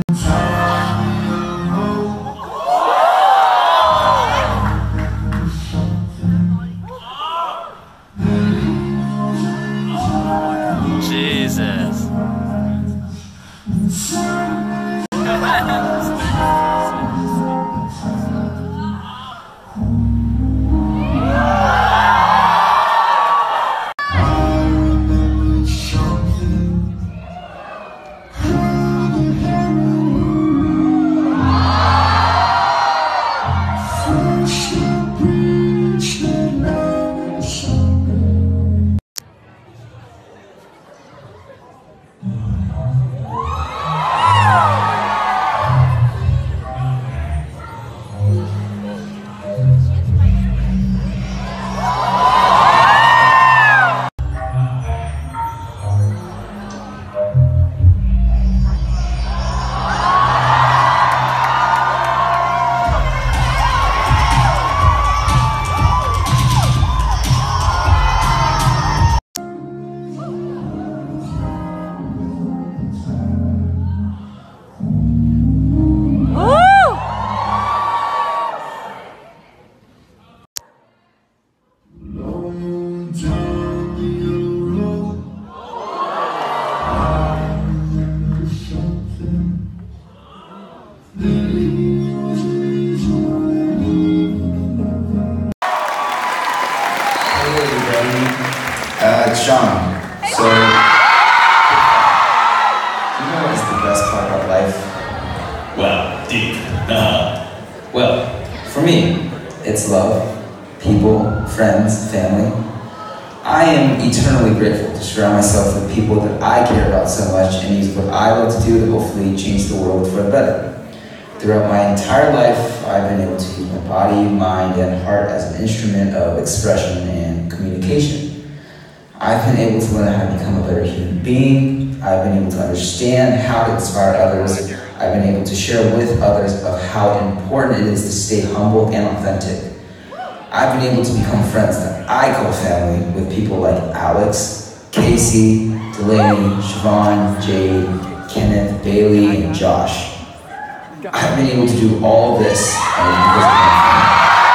Jesus. It's Sean. So, you know what is the best part about life? Well, deep. Well, for me, it's love, people, friends, family. I am eternally grateful to surround myself with people that I care about so much and use what I love to do to hopefully change the world for the better. Throughout my entire life, I've been able to use my body, mind, and heart as an instrument of expression and communication. I've been able to learn how to become a better human being. I've been able to understand how to inspire others. I've been able to share with others of how important it is to stay humble and authentic. I've been able to become friends that I call family with people like Alex, Casey, Delaney, Siobhan, Jade, Kenneth, Bailey, and Josh. I've been able to do all this and it's because of my family.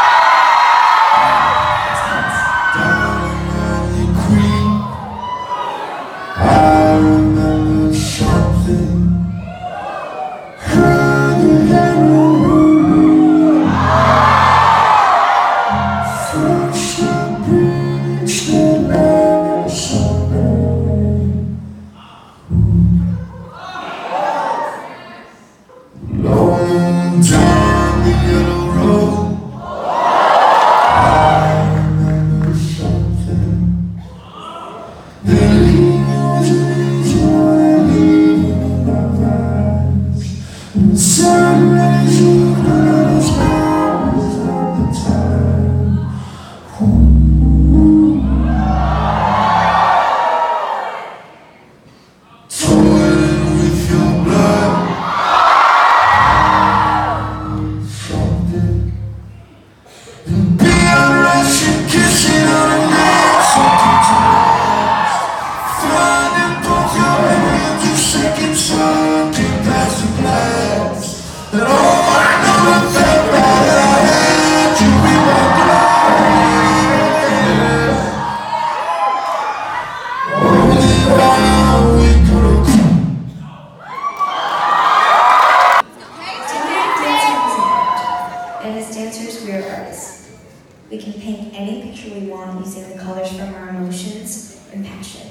We can paint any picture we want using the colors from our emotions and passion.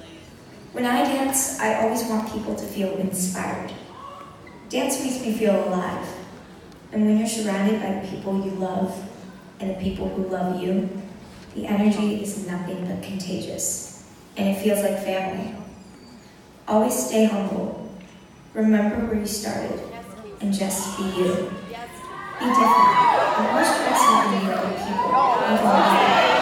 When I dance, I always want people to feel inspired. Dance makes me feel alive. And when you're surrounded by the people you love and the people who love you, the energy is nothing but contagious, and it feels like family. Always stay humble. Remember where you started, and just be you. Be different, and always try to see the other people, even when you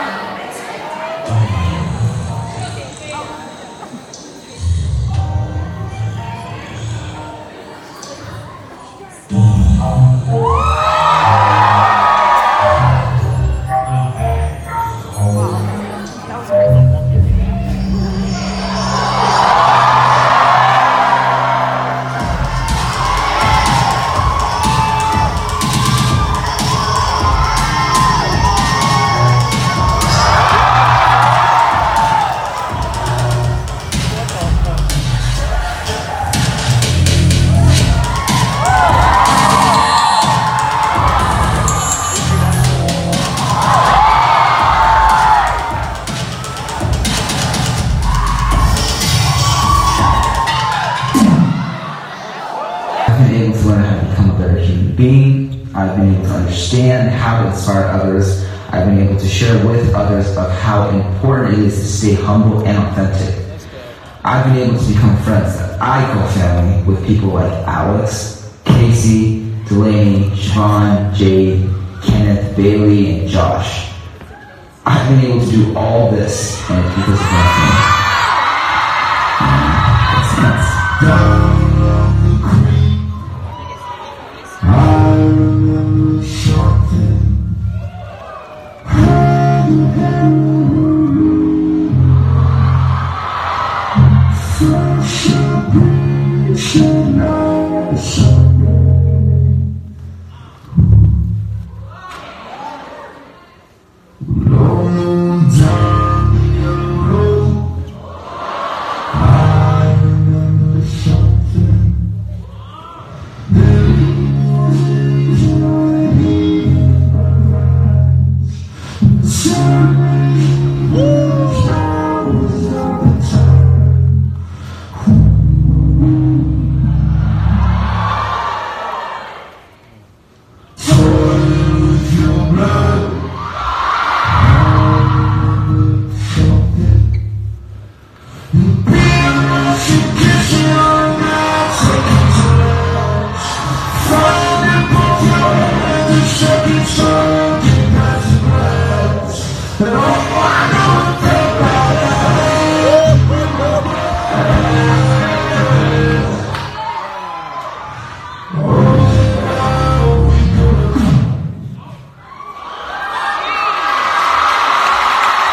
been able to learn how to become a better human being. I've been able to understand how to inspire others. I've been able to share with others of how important it is to stay humble and authentic. I've been able to become friends that I call family with people like Alex, Casey, Delaney, Siobhan, Jade, Kenneth, Bailey, and Josh. I've been able to do all this, and it's because of my family.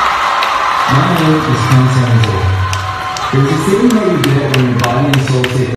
My name is Ken Sanzo. There's a feeling that you get when your body and soul take